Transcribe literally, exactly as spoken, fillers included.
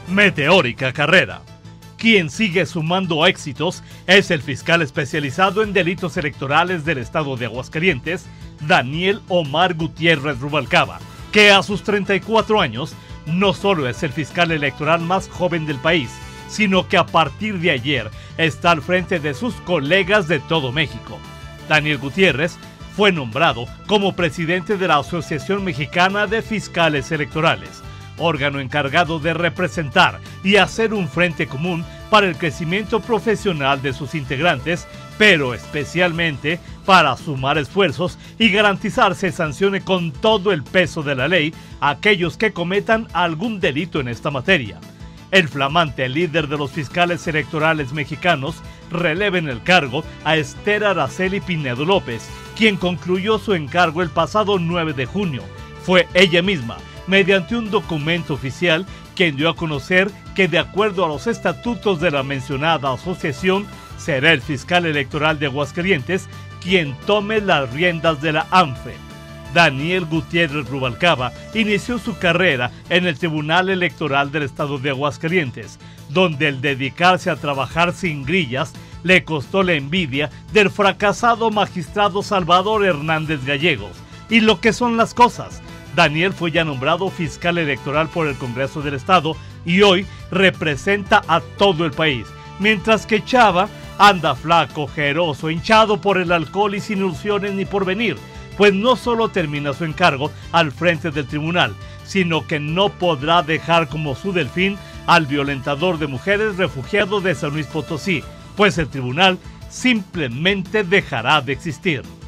Meteórica carrera. Quien sigue sumando éxitos es el fiscal especializado en delitos electorales del estado de Aguascalientes, Daniel Omar Gutiérrez Rubalcaba, que a sus treinta y cuatro años no solo es el fiscal electoral más joven del país, sino que a partir de ayer está al frente de sus colegas de todo México. Daniel Gutiérrez fue nombrado como presidente de la Asociación Mexicana de Fiscales Electorales, órgano encargado de representar y hacer un frente común para el crecimiento profesional de sus integrantes, pero especialmente para sumar esfuerzos y garantizar se sancione con todo el peso de la ley a aquellos que cometan algún delito en esta materia. El flamante líder de los fiscales electorales mexicanos releva en el cargo a Esther Araceli Pinedo López, quien concluyó su encargo el pasado nueve de junio. Fue ella misma, mediante un documento oficial, quien dio a conocer que de acuerdo a los estatutos de la mencionada asociación, será el fiscal electoral de Aguascalientes quien tome las riendas de la A N F E. Daniel Gutiérrez Rubalcaba inició su carrera en el Tribunal Electoral del Estado de Aguascalientes, donde el dedicarse a trabajar sin grillas le costó la envidia del fracasado magistrado Salvador Hernández Gallegos. Y lo que son las cosas, Daniel fue ya nombrado fiscal electoral por el Congreso del Estado y hoy representa a todo el país, mientras que Chava anda flaco, jeroso, hinchado por el alcohol y sin ilusiones ni porvenir, pues no solo termina su encargo al frente del tribunal, sino que no podrá dejar como su delfín al violentador de mujeres refugiado de San Luis Potosí, pues el tribunal simplemente dejará de existir.